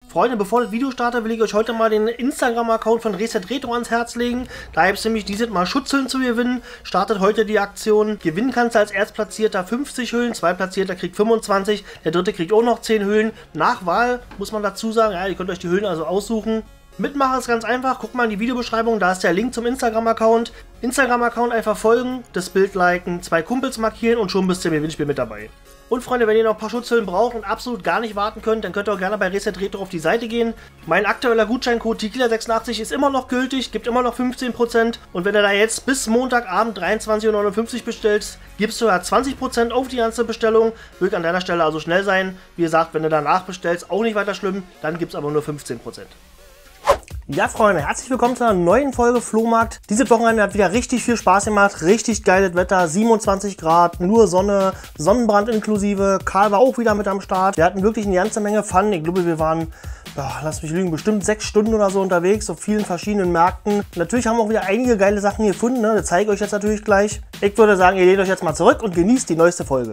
Freunde, bevor das Video startet, will ich euch heute mal den Instagram-Account von Reset Retro ans Herz legen. Da gibt es nämlich dieses Mal Schutzhüllen zu gewinnen. Startet heute die Aktion. Gewinnen kannst du als Erstplatzierter 50 Hüllen, Zweitplatzierter kriegt 25, der dritte kriegt auch noch 10 Hüllen. Nach Wahl muss man dazu sagen, ja, ihr könnt euch die Hüllen also aussuchen. Mitmachen ist ganz einfach, guckt mal in die Videobeschreibung, da ist der Link zum Instagram-Account. Instagram-Account einfach folgen, das Bild liken, 2 Kumpels markieren und schon bist du im Gewinnspiel mit dabei. Und Freunde, wenn ihr noch ein paar Schutzhüllen braucht und absolut gar nicht warten könnt, dann könnt ihr auch gerne bei Reset Retro auf die Seite gehen. Mein aktueller Gutscheincode Tequila86 ist immer noch gültig, gibt immer noch 15%. Und wenn ihr da jetzt bis Montagabend 23:59 Uhr bestellst, gibst du ja 20% auf die ganze Bestellung. Will an deiner Stelle also schnell sein. Wie gesagt, wenn du danach bestellst, auch nicht weiter schlimm, dann gibt es aber nur 15%. Ja, Freunde, herzlich willkommen zu einer neuen Folge Flohmarkt. Dieses Wochenende hat wieder richtig viel Spaß gemacht, richtig geiles Wetter, 27 Grad, nur Sonne, Sonnenbrand inklusive. Karl war auch wieder mit am Start. Wir hatten wirklich eine ganze Menge Fun. Ich glaube, wir waren, lass mich lügen, bestimmt 6 Stunden oder so unterwegs auf vielen verschiedenen Märkten. Natürlich haben wir auch wieder einige geile Sachen gefunden, ne? Das zeige ich euch jetzt natürlich gleich. Ich würde sagen, ihr lehnt euch jetzt mal zurück und genießt die neueste Folge.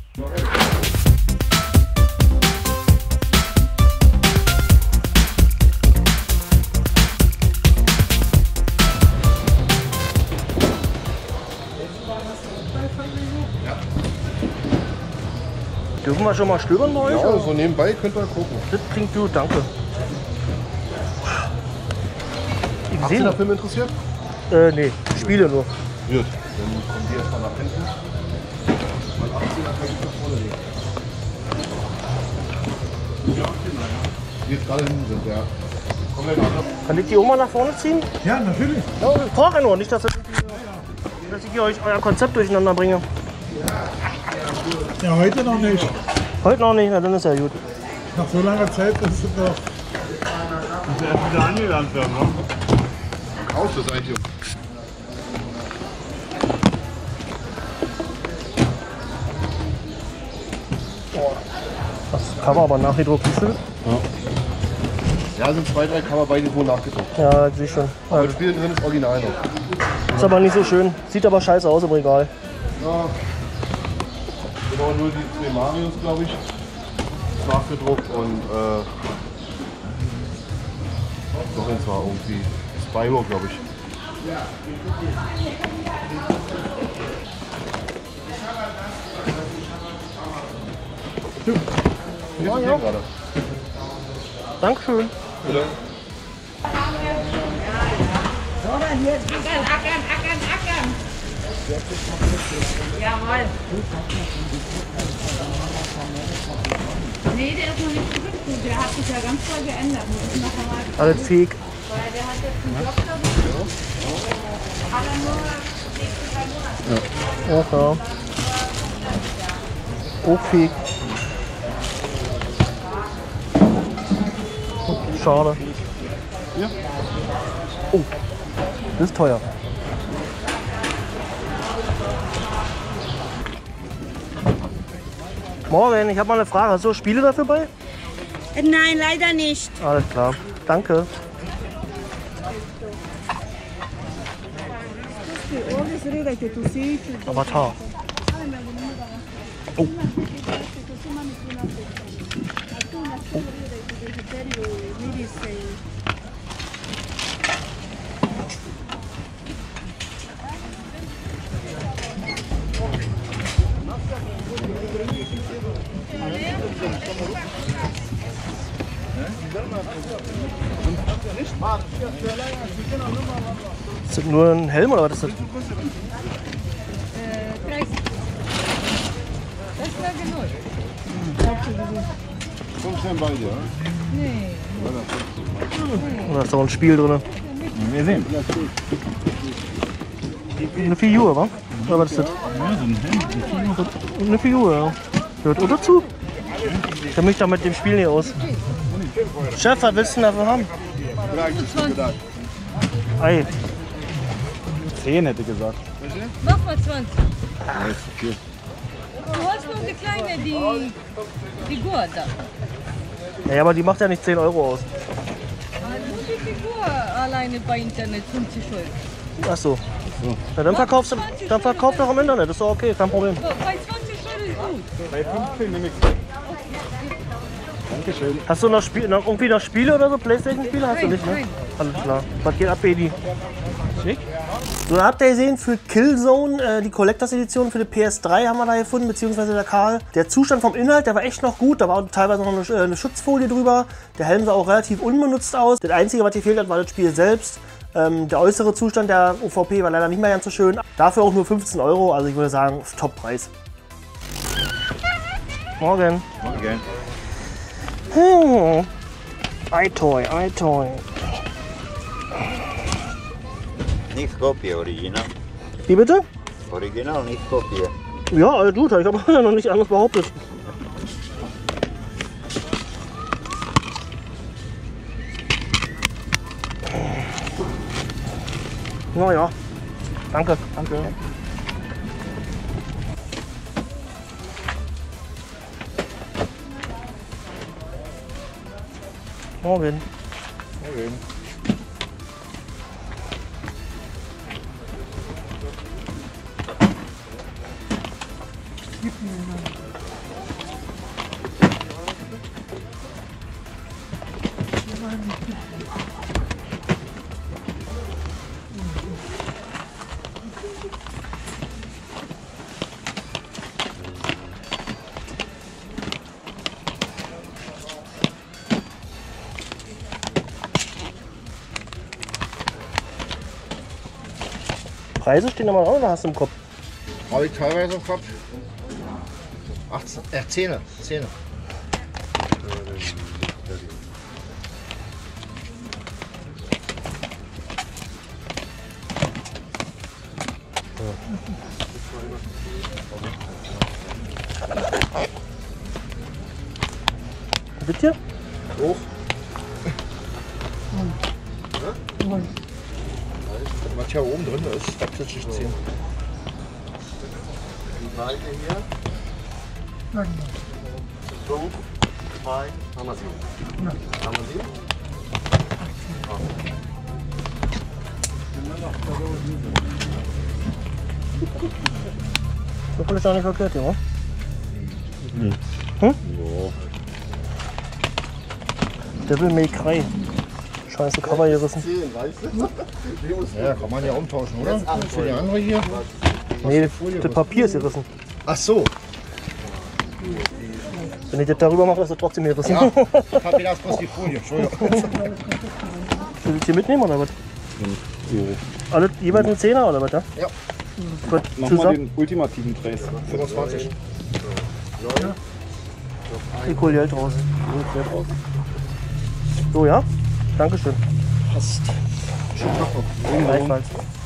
Dürfen wir schon mal stöbern bei euch? Ja, so nebenbei könnt ihr gucken. Das klingt gut, danke. Hast du der Film interessiert? Nee, Spiele nur. Gut, dann kommen die erstmal nach hinten. Mal 18er kann ich nach vorne legen. Ja, die jetzt gerade hinten sind, ja. Komm gleich nach. Kann ich die Oma nach vorne ziehen? Ja, natürlich. Ja, ich brauche nur, nicht, dass ich hier euch euer Konzept durcheinander bringe. Ja, heute noch nicht. Heute noch nicht, na dann ist ja gut. Nach so langer Zeit ist es doch. Muss erst wieder angelernt werden, ne? Aus der Seite. Das Cover aber nachgedruckt, siehst du? Ja, sind 2, 3 Cover bei wo nachgedruckt. Ja, sehe ich schon. Aber das Spiel drin ist original noch. Ist aber nicht so schön. Sieht aber scheiße aus im Regal. Ja. Genau, nur die 2 Marios, glaube ich. Nachgedruckt und noch eins war irgendwie Spyro, glaube ich. Ja, ja. Gerade. Dankeschön. Bitte. Ackern. Jawohl. Nee, der ist noch nicht zurück. Der hat sich ja ganz voll geändert. Alles fake. Weil der hat jetzt einen Job da. Aber nur nächste 3 Monate. Ja. Auch fake. Schade. Ja. Oh, das ist teuer. Morgen, ich habe mal eine Frage. Hast du Spiele dafür bei? Nein, leider nicht. Alles klar. Danke. Avatar. Oh. Ist das nur ein Helm oder was ist das? 30. Das war genug. 15 bei dir, Nee. Da ist doch ein Spiel drin. Wir sehen. Eine Figur, wa? Oder was ist das? Eine Figur, ja. Gehört auch dazu. Ich kenne mich da mit dem Spiel nicht aus. Chef, was willst du denn dafür haben? Ei. 10 hätte ich gesagt. Mach mal 20. Ja, ist okay. Du holst nur die kleine, die Figur da. Ja, aber die macht ja nicht 10 Euro aus. Nur die Figur alleine bei Internet 50 Euro. Ach so. Ja, dann verkaufst du auch im Internet, ist doch okay, kein Problem. So, bei 20 Euro ist gut. Bei 15 nehme ich. Dankeschön. Hast du noch, irgendwie noch Spiele oder so? Playstation-Spiele hast du nicht, ne? Nein. Alles klar. Was geht ab, Baby? So, da habt ihr gesehen, für Killzone, die Collectors Edition für die PS3 haben wir da gefunden, beziehungsweise der Karl. Der Zustand vom Inhalt, der war echt noch gut, da war teilweise noch eine Schutzfolie drüber. Der Helm sah auch relativ unbenutzt aus. Das Einzige, was gefehlt hat, war das Spiel selbst. Der äußere Zustand der UVP war leider nicht mehr ganz so schön. Dafür auch nur 15 €, also ich würde sagen, Top-Preis. Morgen. Morgen. iToy, iToy. Nicht Kopie, Original. Wie bitte? Original, nicht Kopie. Ja, gut, ich habe noch nicht anders behauptet. Naja, danke. Danke. Morgen. Morgen. Preise stehen aber auch, oder hast du im Kopf? Habe ich teilweise im Kopf. 18, 10. 10. Bitte? Hoch. Was hier oben drin ist, da plötzlich 10. Die Weite hier. 5, 2, haben wir sie. Haben wir sie? So viel ist auch nicht verkehrt, ja? Devil May Cry. Scheiße, Cover gerissen. 10, weißt du? Ja, kann man ja umtauschen, oder? Für die andere hier. Nee, das Papier ist gerissen. Ach so. Wenn ich das darüber mache, ist das trotzdem gerissen. Ja, ich habe gedacht, bloß die Folie. Entschuldigung. Willst du das hier mitnehmen oder was? Alle jeweils ein Zehner oder was? Ja. Ja. Gut, Mach mal zusammen. den ultimativen Preis. 25. Ich hol Geld raus. So, ja? Dankeschön. Passt. Schönen Tag noch. Gleichfalls.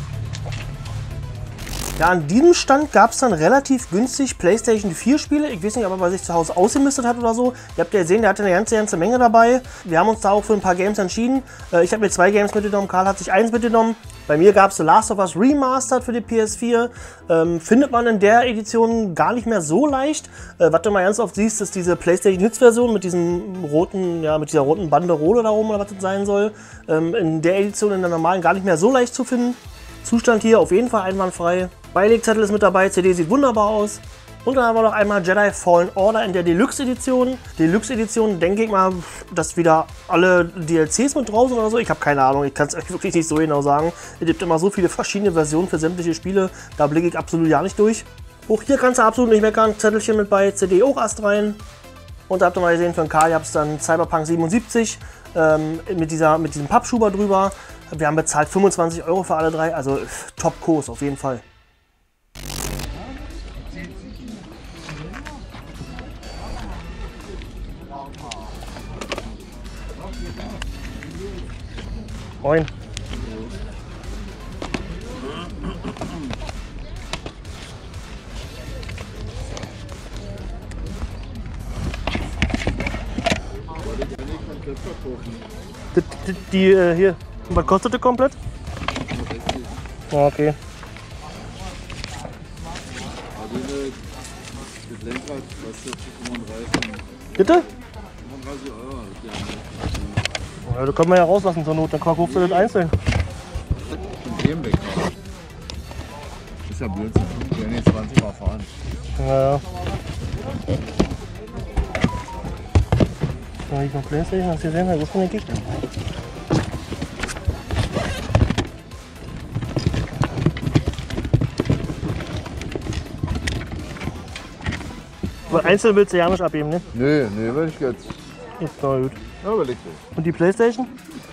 Ja, an diesem Stand gab es dann relativ günstig PlayStation 4 Spiele. Ich weiß nicht, ob er bei sich zu Hause ausgemistet hat oder so. Ihr habt ja gesehen, der hatte eine ganze Menge dabei. Wir haben uns da auch für ein paar Games entschieden. Ich habe mir 2 Games mitgenommen, Karl hat sich 1 mitgenommen. Bei mir gab es The Last of Us Remastered für die PS4. Findet man in der Edition gar nicht mehr so leicht. Was du mal ganz oft siehst, ist diese PlayStation Hits Version mit diesem roten, ja, mit dieser roten Banderole da oben oder was das sein soll. In der Edition, in der normalen, gar nicht mehr so leicht zu finden. Zustand hier auf jeden Fall einwandfrei. Beilegzettel ist mit dabei, CD sieht wunderbar aus. Und dann haben wir noch einmal Jedi Fallen Order in der Deluxe Edition. Deluxe Edition, denke ich mal, dass wieder alle DLCs mit draußen oder so. Ich habe keine Ahnung, ich kann es euch wirklich nicht so genau sagen. Es gibt immer so viele verschiedene Versionen für sämtliche Spiele, da blicke ich absolut ja nicht durch. Auch hier kannst du absolut nicht meckern, Zettelchen mit bei, CD auch erst rein. Und da habt ihr mal gesehen, für den Karl habt es dann Cyberpunk 77 mit diesem Pappschuber drüber. Wir haben bezahlt 25 € für alle 3, also Top-Kurs auf jeden Fall. Moin. Hier, was kostet das komplett? Oh, okay. Das Lenkrad kostet 35. Bitte? 35 €. Ja, da können wir ja rauslassen zur Not, dann kaufst du das einzeln. Dem weg. Ist ja Blödsinn. Wir werden jetzt 20 Mal fahren. Ja. Da liegt noch Playstation, hast du gesehen? Da ist von den Gegnern. Aber einzeln willst du ja nicht abgeben, ne? Nee, nee, will ich jetzt. Na gut. Ja, will ich nicht. Und die Playstation?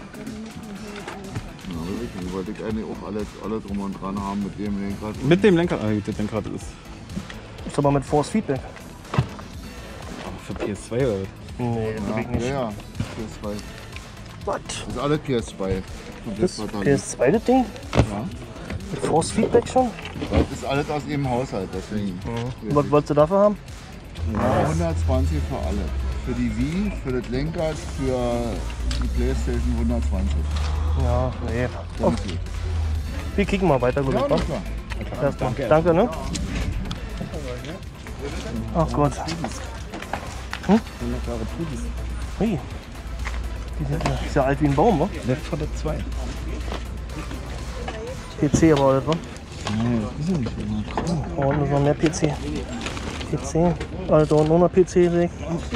Ja, will ich nicht. Wollte ich eigentlich auch alle drum und dran haben mit dem Lenkrad. Mit dem Lenkrad? Ah, gut, das Lenkrad ist Ist aber mit Force Feedback. für PS2 oder was? Nee, das will ich nicht. Ja, PS2. Was? Das ist alles PS2. Und Das das war PS2 das Ding? Ja. Mit Force Feedback schon? Das ist alles aus ihrem Haushalt, deswegen. Und was wolltest du dafür haben? Ja, 120 für alle. Für die Wii, für das Lenkrad, für die Playstation 120. Ja, nee. Oh, Ganz gut. wir kicken mal weiter, gut. Ja, Ja, na klar. erstmal. Danke, ne? Ach Gott. Wunderbare Pudis. Hey. Die sind ja, ist ja alt wie ein Baum, wa? Left 4 Dead 2. PC aber alles, wa? Nee, das ist nicht immer. Oh, und noch mehr PC. PC. Alter, und noch mehr PC weg.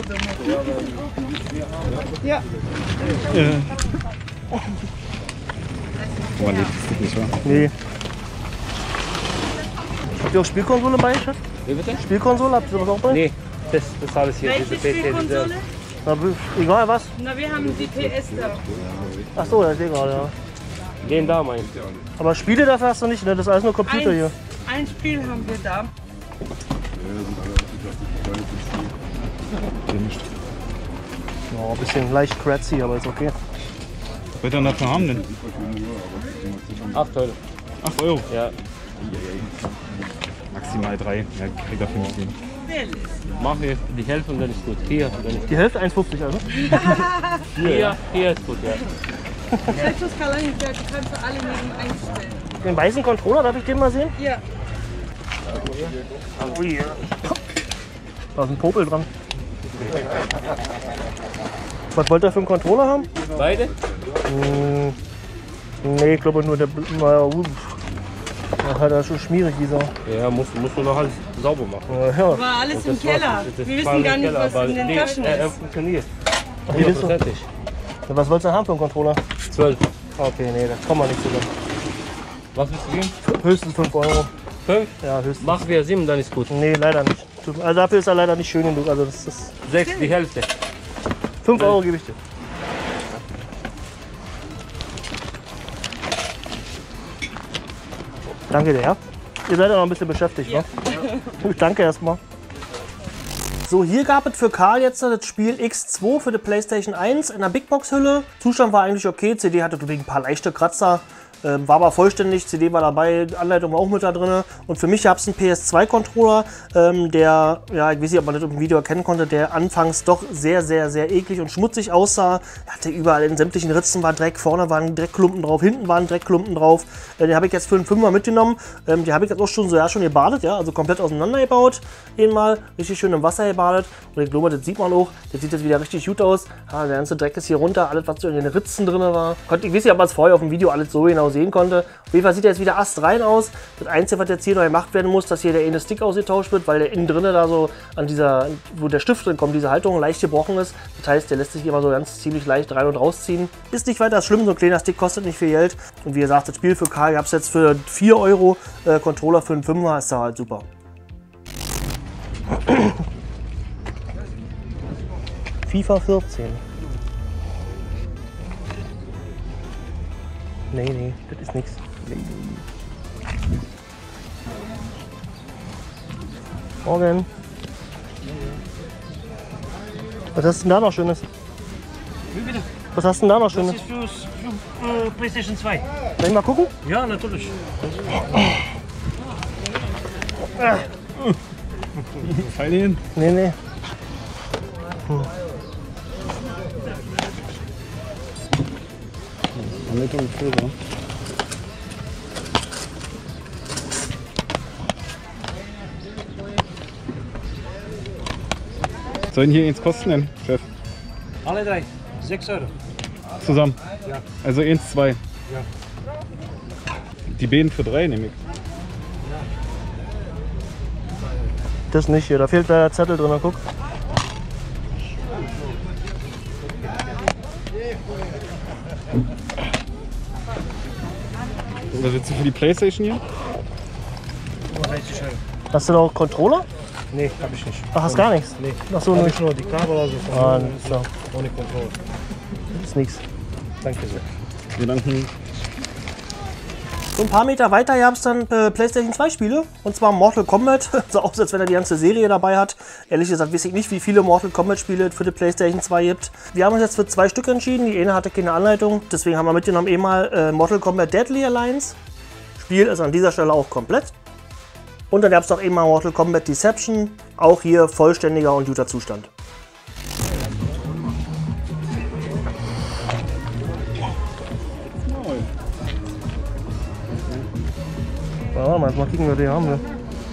Boah, nee, das geht nicht, wa? Nee. Habt ihr auch Spielkonsole bei, Chef? Wie bitte? Spielkonsole, habt ihr das auch bei? Nee, das alles hier, diese Welche PC. Spielkonsole? Na, egal was. Na, wir haben die PS da. Ach so, das ist egal, ja. Den da mein. Aber Spiele dafür hast du nicht, ne? Das ist alles nur Computer hier. Ein Spiel haben wir da. Ja, ein bisschen leicht crazy, aber ist okay. Was wollt ihr denn dafür haben denn? 8 Euro. 8 Euro. Ja. Maximal 3. Ja, kriegt er 15. Mach hier die Hälfte und dann ist gut. Hier, und dann ist Die Hälfte 1,50 also. hier ist gut, ja. Selbstskala nicht, du kannst du alle neben einstellen. Den weißen Controller, darf ich den mal sehen? Ja. Ui. Da ist ein Popel dran. Was wollt ihr für einen Controller haben? Beide? Nee, ich glaube nur der. Naja, ja, das ist schon schmierig, dieser. Ja, musst du noch alles sauber machen. Ja. War alles im Das Keller. war's. Das Wir war wissen im gar nicht, Keller, was aber in den nee, Taschen er ist. funktioniert. Wie bist du? 100%. Was wolltest du haben für einen Controller? 12. Okay, nee, da kommen wir nicht zusammen. Was willst du geben? Höchstens 5 Euro. 5? Ja, höchstens. Machen wir 7, dann ist gut. Nee, leider nicht. Also dafür ist er leider nicht schön genug. Also das ist 6, die Hälfte. 5 Euro gebe ich dir. Danke dir, ja? Ihr seid ja noch ein bisschen beschäftigt, ja. wa? Danke erstmal. So, hier gab es für Karl jetzt das Spiel X2 für die PlayStation 1 in der Big Box Hülle. Zustand war eigentlich okay, CD hatte wegen ein paar leichte Kratzer. War aber vollständig, CD war dabei, Anleitung war auch mit da drin. Und für mich gab es einen PS2-Controller, der, ja, ich weiß nicht, ob man das im Video erkennen konnte, der anfangs doch sehr, sehr, sehr eklig und schmutzig aussah. Hatte überall in sämtlichen Ritzen war Dreck, vorne waren Dreckklumpen drauf, hinten waren Dreckklumpen drauf. Den habe ich jetzt für einen 5er mitgenommen. Die habe ich jetzt auch schon so, ja, schon gebadet, ja, also komplett auseinander gebaut. Einmal richtig schön im Wasser gebadet. Und ich glaube, das sieht man auch, das sieht jetzt wieder richtig gut aus. Ja, der ganze Dreck ist hier runter, alles, was so in den Ritzen drin war. Ich weiß nicht, ob man es vorher auf dem Video alles so genau sehen konnte. Auf jeden Fall sieht er jetzt wieder astrein aus. Das Einzige, was jetzt hier noch gemacht werden muss, dass hier der eine Stick ausgetauscht wird, weil der innen drin da so an dieser, wo der Stift drin kommt, diese Halterung leicht gebrochen ist. Das heißt, der lässt sich immer so ganz ziemlich leicht rein und rausziehen. Ist nicht weiter schlimm, so ein kleiner Stick kostet nicht viel Geld. Und wie gesagt, das Spiel für Karl gab es jetzt für 4 Euro, Controller für einen 5er, ist da halt super. FIFA 14. Nee, das ist nichts. Morgen. Was hast du denn da noch Schönes? Wie bitte? Was hast du denn da noch Schönes? Das ist für PlayStation 2. Soll ich mal gucken? Ja, natürlich. Fall hin. Nee. Anleitung und Filter. Sollen hier eins kosten denn, Chef? Alle 3. 6 Euro. Zusammen? Ja. Also 1, 2? Ja. Die Beeren für 3 nehme ich. Das nicht hier, da fehlt der Zettel drin, guck. Oder sitzt du für die Playstation hier? Hast du da auch Controller? Nee, hab ich nicht. Ach, hast gar nichts? Nee. Ach so, Hab ne. ich nur die Kabel oder so. Ah, so. Ohne Kontrolle. Ist nix. Danke sehr. Wir danken. So ein paar Meter weiter gab es dann PlayStation 2 Spiele. Und zwar Mortal Kombat. So aus, als wenn er die ganze Serie dabei hat. Ehrlich gesagt weiß ich nicht, wie viele Mortal Kombat Spiele für die PlayStation 2 gibt. Wir haben uns jetzt für 2 Stück entschieden. Die eine hatte keine Anleitung. Deswegen haben wir mitgenommen mal Mortal Kombat Deadly Alliance. Spiel ist an dieser Stelle auch komplett. Und dann gab es noch mal Mortal Kombat Deception. Auch hier vollständiger und guter Zustand. Ja, mal kicken, was die haben. Ne?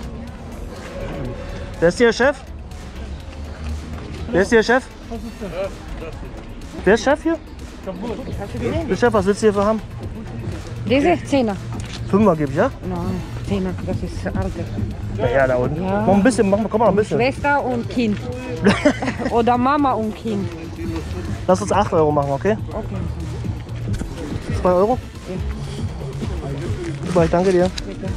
Wer ist hier Chef? Wer ist hier Chef? Wer ist Chef hier? Der Chef, was willst du hier für haben? Diese 10er. 5er gebe ich, ja? Nein, 10er, das ist arg. Ja, da unten. Ja. Noch ein bisschen, komm mal ein bisschen. Schwester und Kind. Oder Mama und Kind. Lass uns 8 Euro machen, okay? Okay. 2 Euro? Super, ich danke dir.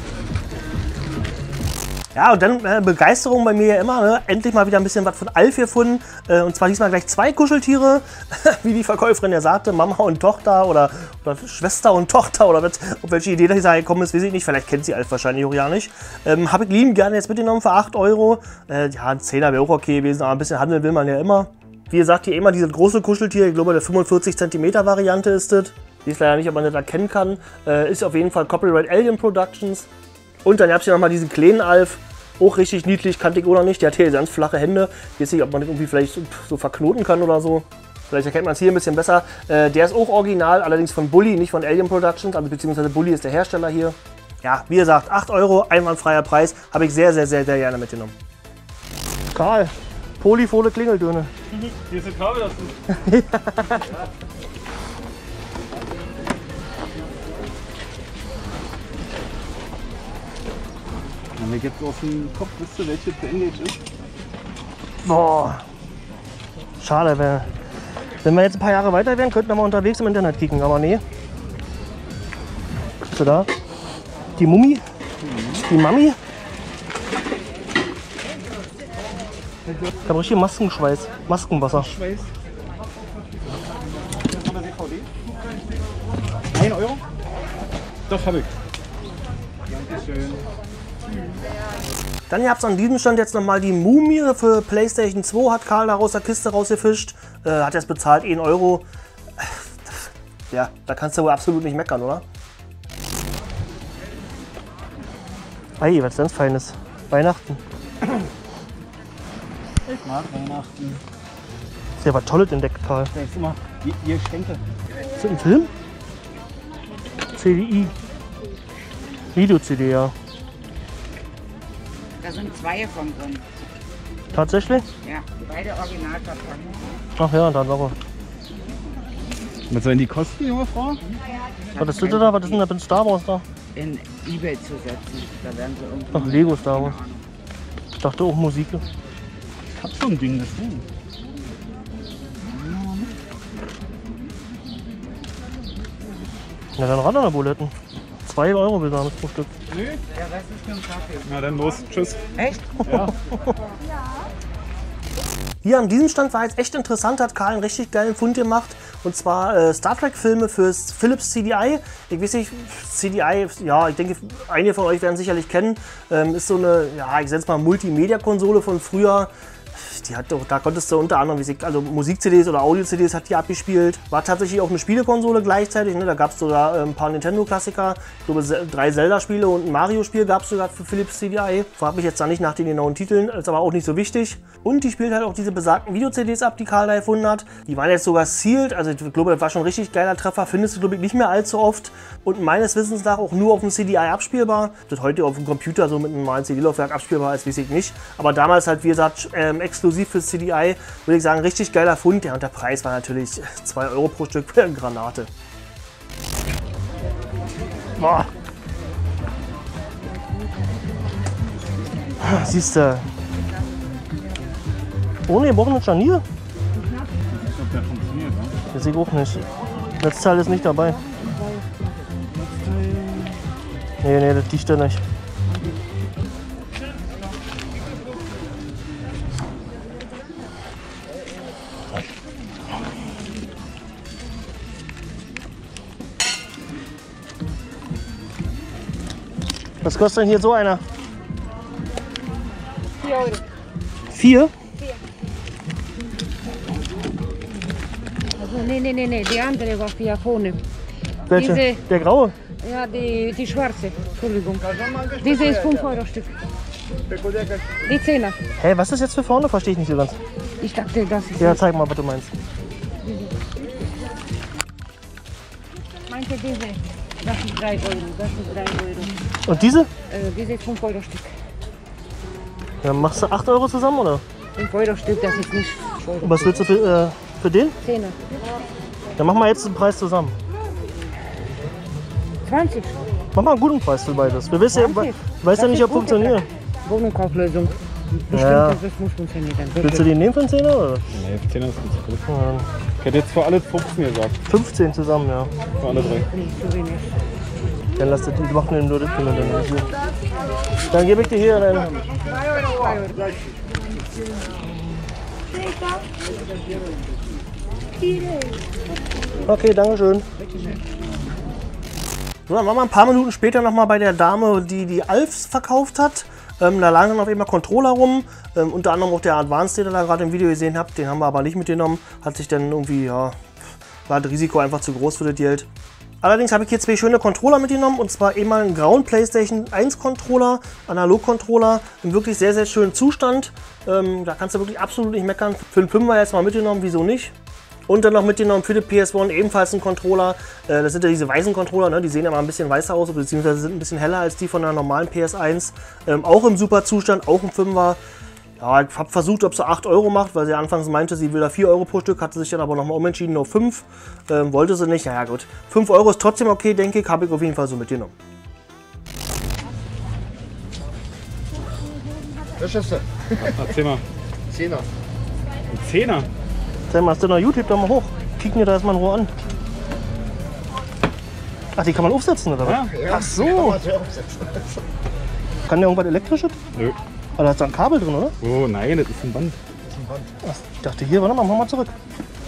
Ja, und dann Begeisterung bei mir ja immer, ne? Endlich mal wieder ein bisschen was von Alf gefunden. Und zwar diesmal gleich 2 Kuscheltiere, wie die Verkäuferin ja sagte, Mama und Tochter oder Schwester und Tochter oder was, auf welche Idee da gekommen ist, weiß ich nicht. Vielleicht kennt sie Alf wahrscheinlich auch ja nicht. Habe ich lieben gerne jetzt mitgenommen für 8 Euro. Ja, ein 10er wäre auch okay gewesen, aber ein bisschen handeln will man ja immer. Wie gesagt, hier immer dieses große Kuscheltier, ich glaube, der 45 cm Variante ist das. Ich weiß leider nicht, ob man das erkennen kann. Ist auf jeden Fall Copyright Alien Productions. Und dann gab es hier nochmal diesen kleinen Alf. Auch richtig niedlich, kannte ich auch noch nicht. Der hat hier ganz flache Hände. Ich weiß nicht, ob man das irgendwie vielleicht so verknoten kann oder so. Vielleicht erkennt man es hier ein bisschen besser. Der ist auch original, allerdings von Bully, nicht von Alien Productions. Also beziehungsweise Bully ist der Hersteller hier. Ja, wie gesagt, 8 Euro, einwandfreier Preis. Habe ich sehr, sehr, sehr, sehr gerne mitgenommen. Karl, polyphone Klingeldöne. Hier ist ein Kabel dazu. Mir geht's aus dem Kopf, wisst ihr, welche zu Engage ist? Boah, schade, wenn wir jetzt ein paar Jahre weiter wären, könnten wir mal unterwegs im Internet kicken, aber nee. Bist du da? Die Mummi? Die Mami? Ich habe richtig Maskenschweiß, Maskenwasser. Schweiß. Das ist von der DVD. 1 Euro? Doch, hab ich. Dankeschön. Dann habt ihr an diesem Stand jetzt nochmal die Mumie für PlayStation 2, hat Karl da aus der Kiste rausgefischt. Hat jetzt bezahlt 1 Euro. Ja, da kannst du wohl absolut nicht meckern, oder? Ei, was ganz Feines. Weihnachten. Ich mag Weihnachten. Ist ja was Tolles entdeckt, Karl. Denkst du mal, ihr Schenke. Ist das ein Film? CDI. Video-CD, ja. Da sind 2 von drin. Tatsächlich? Ja, beide Originalverpackungen. Ach ja, dann aber. Was sollen die kosten, junge Frau? Was ist das da? Was ist denn da mit Star Wars da? In eBay zu setzen. Da werden sie irgendwie. Ach, Lego Star Wars. Ich dachte auch Musik. Ich hab so ein Ding, das Ding. Ja, dann ran an der Buletten. 2 Euro will sagen pro Stück. Nee. Der Rest ist für einen Kaffee. Na dann los, tschüss. Echt? Ja. Hier an diesem Stand war jetzt echt interessant, hat Karl einen richtig geilen Fund gemacht. Und zwar Star Trek Filme fürs Philips CDI. Ich weiß nicht, CDI, ja, ich denke, einige von euch werden sicherlich kennen. Ist so eine, ja, ich nenne es mal Multimedia-Konsole von früher. Die hat doch, da konntest du unter anderem, also Musik-CDs oder Audio-CDs hat die abgespielt. War tatsächlich auch eine Spielekonsole gleichzeitig. Ne? Da gab es sogar ein paar Nintendo-Klassiker. Ich glaube, 3 Zelda-Spiele und ein Mario-Spiel gab es sogar für Philips CDI. Frag mich jetzt da nicht nach den genauen Titeln, ist aber auch nicht so wichtig. Und die spielt halt auch diese besagten Video-CDs ab, die Karl da gefunden hat. Die waren jetzt sogar sealed, also ich glaube, das war schon ein richtig geiler Treffer. Findest du, glaube ich, nicht mehr allzu oft. Und meines Wissens nach auch nur auf dem CDI abspielbar. Das heute auf dem Computer so mit einem normalen CD-Laufwerk abspielbar ist, weiß ich nicht. Aber damals halt, wie gesagt, exklusiv fürs CDI, würde ich sagen, richtig geiler Fund. Ja, und der Preis war natürlich 2 Euro pro Stück für eine Granate. Boah. Siehst du. Ohne gebrochene Scharnier? Ich glaube, der funktioniert, ne? Das sehe ich auch nicht. Netzteil ist nicht dabei. Nee, das dichte nicht. Was kostet denn hier so einer? 4 Euro. 4? Also, nee, die andere war hier vorne. Welche? Diese- Der graue? Ja, die schwarze. Entschuldigung. Diese ist 5 Euro Stück. Die 10er. Hä, was ist jetzt für vorne? Verstehe ich nicht so ganz. Ich dachte, das ist. Ja, zeig mal, was du meinst. Meinte diese. Das ist 3 Euro. Das ist 3 Euro. Und diese? Diese ist 5 Euro Stück. Dann machst du 8 Euro zusammen, oder? 5 Euro Stück, das ist nicht Euro. Und was willst du für den? 10er. Dann machen wir jetzt den Preis zusammen. 20. Mach mal einen guten Preis für beides. Wir wissen ja, 20. weiß ja Das nicht, ist ob gut, funktioniert. Wohnungskauflösung. Bestimmt, Ja. das muss funktionieren. Willst du den nehmen für einen 10er, oder? Nee, 10 ist nicht gut. Ja, Ich hätte jetzt für alle 15 gesagt. 15 zusammen, ja. Für alle 3. Nicht zu wenig. Dann lass das, die machen nur das. Dann gebe ich dir hier einen. Okay, danke schön. So, dann waren wir ein paar Minuten später noch mal bei der Dame, die die Alfs verkauft hat. Da lagen dann auf einmal Controller rum, unter anderem auch der Advanced, den ihr da gerade im Video gesehen habt. Den haben wir aber nicht mitgenommen. Hat sich dann irgendwie, ja, war das Risiko einfach zu groß für das Geld. Allerdings habe ich hier 2 schöne Controller mitgenommen, und zwar einmal einen grauen PlayStation 1 Controller, Analog-Controller, im wirklich sehr, sehr schönen Zustand. Da kannst du wirklich absolut nicht meckern. Für den 5er jetzt mal mitgenommen, wieso nicht? Und dann noch mitgenommen für die PS1 ebenfalls ein Controller. Das sind ja diese weißen Controller, ne? Die sehen ja mal ein bisschen weißer aus, beziehungsweise sind ein bisschen heller als die von der normalen PS1. Auch im super Zustand, auch ein 5er. Ja, ich habe versucht, ob sie 8 Euro macht, weil sie anfangs meinte, sie will da 4 Euro pro Stück, hatte sich dann aber nochmal umentschieden auf 5. Wollte sie nicht, ja gut. 5 Euro ist trotzdem okay, denke ich, habe ich auf jeden Fall so mitgenommen. Was ist das? Erzähl mal. 10er. Ein 10er? Sag mal, hast du noch YouTube da mal hoch? Kicken wir da erstmal in Ruhe an. Ach, die kann man aufsetzen, oder was? Ja. Ach so. Kann der irgendwas Elektrisches? Nö. Aber da ist da ein Kabel drin, oder? Oh nein, das ist ein Band. Ach, ich dachte hier, warte mal, mach mal zurück.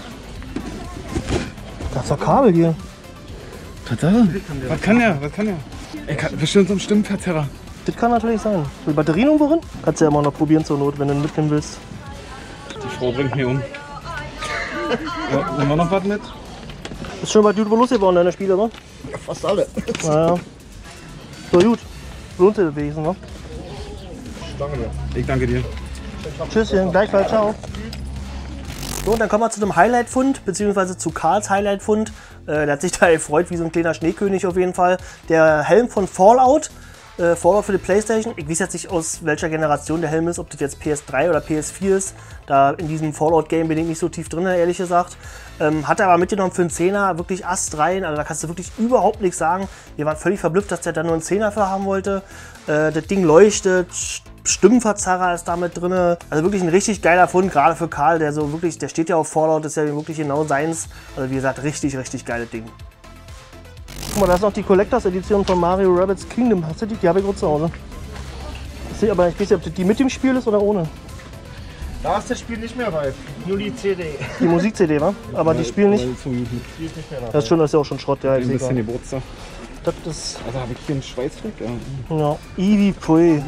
Da ist doch Kabel hier. Was kann der? Was kann der? Er kann bestimmt so einen Stimmverzerrer. Das kann natürlich sein. Die Batterien irgendwo drin? Kannst du ja immer noch probieren zur Not, wenn du mitnehmen willst. Die Frau bringt mich um. Ja, nehmen wir noch was mit? Ist schon bei YouTube losgeworden, deine Spiele, oder? Fast alle. Naja. So gut. Lohnt sich das wenigstens noch. Danke dir. Ich danke dir. Tschüsschen, gleichfalls, ciao. So, und dann kommen wir zu dem Highlight-Fund, beziehungsweise zu Karls Highlight-Fund. Der hat sich da gefreut wie so ein kleiner Schneekönig auf jeden Fall. Der Helm von Fallout. Fallout für die Playstation. Ich weiß jetzt nicht, aus welcher Generation der Helm ist, ob das jetzt PS3 oder PS4 ist. Da in diesem Fallout-Game bin ich nicht so tief drin, ehrlich gesagt. Hat er aber mitgenommen für einen 10er, wirklich astrein. Also da kannst du wirklich überhaupt nichts sagen. Wir waren völlig verblüfft, dass der da nur einen 10er für haben wollte. Das Ding leuchtet, Stimmenverzerrer ist da mit drin. Also wirklich ein richtig geiler Fund, gerade für Karl, der so wirklich, der steht ja auf Fallout, ist ja wirklich genau seins. Also wie gesagt, richtig, richtig geiles Ding. Guck mal, da ist noch die Collectors Edition von Mario Rabbids Kingdom. Hast du die? Die habe ich gerade zu Hause. Aber ich weiß nicht, ob die mit dem Spiel ist oder ohne. Da ist das Spiel nicht mehr bei. Nur die CD. Die Musik-CD, wa? Aber die spielen nicht. Die ist nicht mehr da. Das ist, schon, das ist ja auch schon Schrott, ja. Ein Ist bisschen egal. Geburtstag. Das ist. Also habe ich hier einen Schweißfleck? Ja. Ja. Ivi Pui.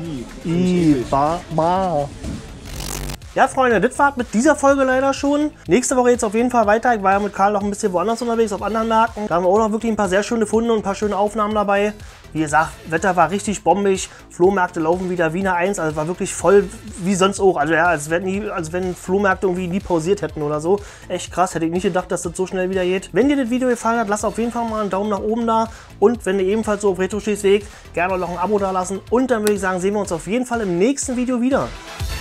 Ba. Ja, Freunde, das war mit dieser Folge leider schon. Nächste Woche jetzt auf jeden Fall weiter. Ich war ja mit Karl noch ein bisschen woanders unterwegs, auf anderen Märkten. Da haben wir auch noch wirklich ein paar sehr schöne Funde und ein paar schöne Aufnahmen dabei. Wie gesagt, Wetter war richtig bombig. Flohmärkte laufen wieder Wiener 1. Also war wirklich voll wie sonst auch. Also ja, als wenn Flohmärkte irgendwie nie pausiert hätten oder so. Echt krass, hätte ich nicht gedacht, dass das so schnell wieder geht. Wenn dir das Video gefallen hat, lass auf jeden Fall mal einen Daumen nach oben da. Und wenn du ebenfalls so auf Retro stehst, gerne noch ein Abo da lassen. Und dann würde ich sagen, sehen wir uns auf jeden Fall im nächsten Video wieder.